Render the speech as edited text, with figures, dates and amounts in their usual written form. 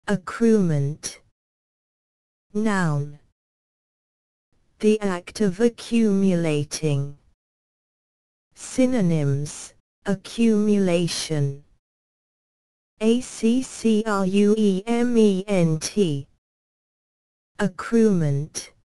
Accruement. Noun. The act of accumulating. Synonyms: accumulation, accruement, accruement,